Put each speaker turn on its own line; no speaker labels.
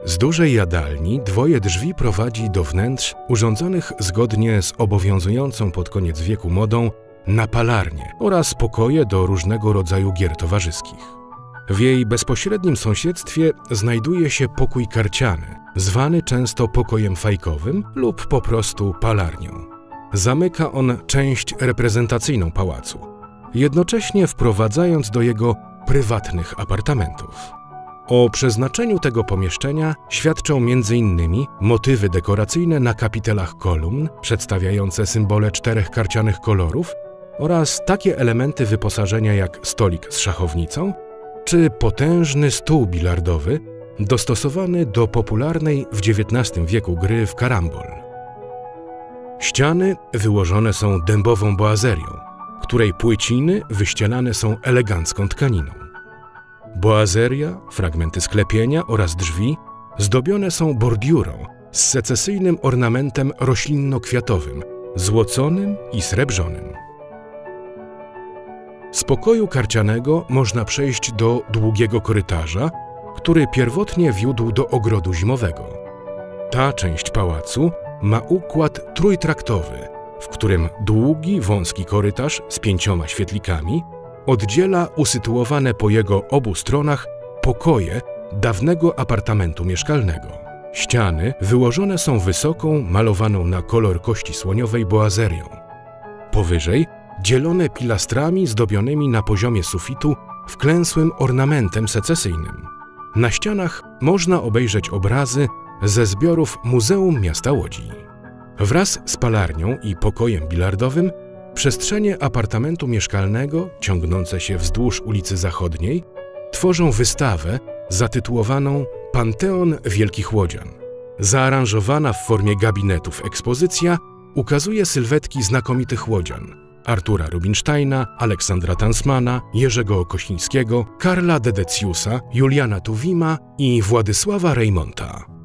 Z dużej jadalni dwoje drzwi prowadzi do wnętrz urządzonych zgodnie z obowiązującą pod koniec wieku modą na palarnię oraz pokoje do różnego rodzaju gier towarzyskich. W jej bezpośrednim sąsiedztwie znajduje się pokój karciany, zwany często pokojem fajkowym lub po prostu palarnią. Zamyka on część reprezentacyjną pałacu, jednocześnie wprowadzając do jego prywatnych apartamentów. O przeznaczeniu tego pomieszczenia świadczą m.in. motywy dekoracyjne na kapitelach kolumn przedstawiające symbole 4 karcianych kolorów oraz takie elementy wyposażenia jak stolik z szachownicą czy potężny stół bilardowy dostosowany do popularnej w XIX wieku gry w karambol. Ściany wyłożone są dębową boazerią, której płyciny wyścielane są elegancką tkaniną. Boazeria, fragmenty sklepienia oraz drzwi zdobione są bordiurą z secesyjnym ornamentem roślinno-kwiatowym, złoconym i srebrzonym. Z pokoju karcianego można przejść do długiego korytarza, który pierwotnie wiódł do ogrodu zimowego. Ta część pałacu ma układ trójtraktowy, w którym długi, wąski korytarz z 5 świetlikami oddziela usytuowane po jego obu stronach pokoje dawnego apartamentu mieszkalnego. Ściany wyłożone są wysoką, malowaną na kolor kości słoniowej boazerią. Powyżej dzielone pilastrami zdobionymi na poziomie sufitu wklęsłym ornamentem secesyjnym. Na ścianach można obejrzeć obrazy ze zbiorów Muzeum Miasta Łodzi. Wraz z palarnią i pokojem bilardowym przestrzenie apartamentu mieszkalnego, ciągnące się wzdłuż ulicy Zachodniej, tworzą wystawę zatytułowaną Panteon Wielkich Łodzian. Zaaranżowana w formie gabinetów ekspozycja ukazuje sylwetki znakomitych łodzian: Artura Rubinsteina, Aleksandra Tansmana, Jerzego Kościńskiego, Karla Dedeciusa, Juliana Tuwima i Władysława Reymonta.